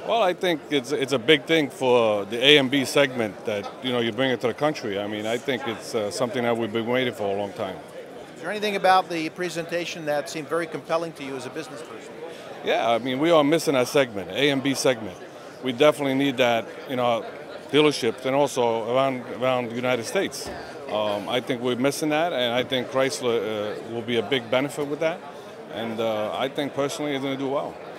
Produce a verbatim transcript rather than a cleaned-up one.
Well, I think it's it's a big thing for the A and B segment that you know you bring it to the country. I mean, I think it's uh, something that we've been waiting for a long time. Is there anything about the presentation that seemed very compelling to you as a business person? Yeah, I mean, we are missing that segment, A and B segment. We definitely need that, you know, dealerships and also around around the United States. Um, I think we're missing that, and I think Chrysler uh, will be a big benefit with that. And uh, I think personally, it's going to do well.